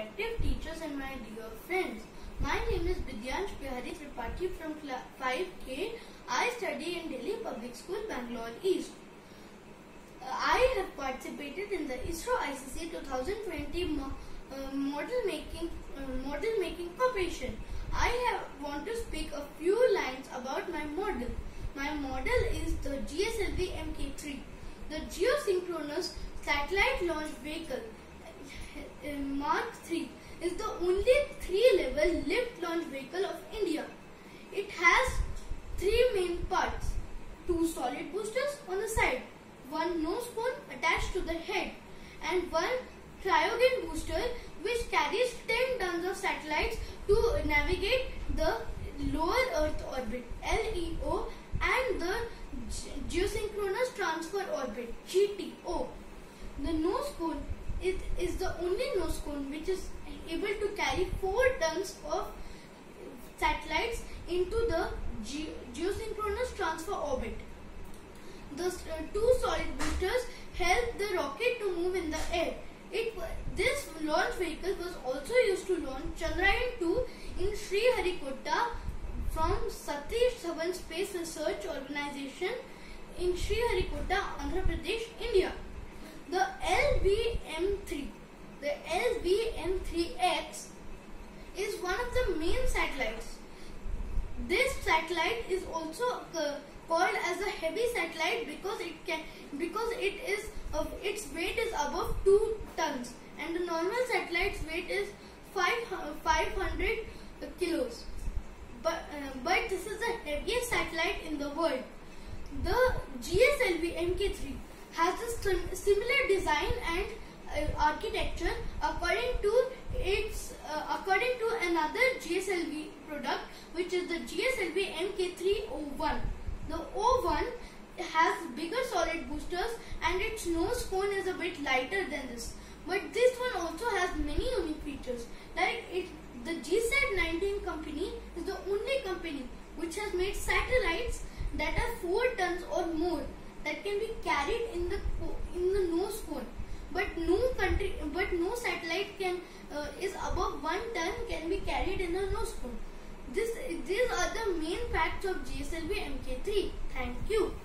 respective teachers and my dear friends. My name is Bidyansh Bihary Tripathy from 5K. I study in Delhi Public School, Bangalore East. I have participated in the ISRO ICC 2020 model making competition. I want to speak a few lines about my model. My model is the GSLV Mk3, the geosynchronous satellite launch vehicle. Mark III is the only 3-level lift launch vehicle of India. It has 3 main parts: 2 solid boosters on the side, 1 nose cone attached to the head, and 1 cryogen booster which carries 10 tons of satellites to navigate the lower Earth orbit (LEO) and the geosynchronous transfer orbit (GTO). The nose cone is the only nose cone which is able to carry 4 tons of satellites into the geosynchronous transfer orbit. The 2 solid boosters help the rocket to move in the air. This launch vehicle was also used to launch Chandrayaan-2 in Sriharikota from Satish Dhawan Space Research Organization in Sriharikota, Andhra Pradesh, India. The LVM-3X is one of the main satellites. This satellite is also called as a heavy satellite because its weight is above 2 tons, and the normal satellite's weight is 500 kilos. But this is the heaviest satellite in the world. The GSLV Mk3 has a similar design and architecture according to another GSLV product, which is the GSLV Mk3-01. The O1 has bigger solid boosters and its nose cone is a bit lighter than this. But this one also has many unique features. Like the GSAT-19 company is the only company which has made satellites that are 4 tons or more that can be carried in the nose cone. But no satellite is above 1 ton can be carried in the nose cone. These are the main facts of GSLV Mk3. Thank you.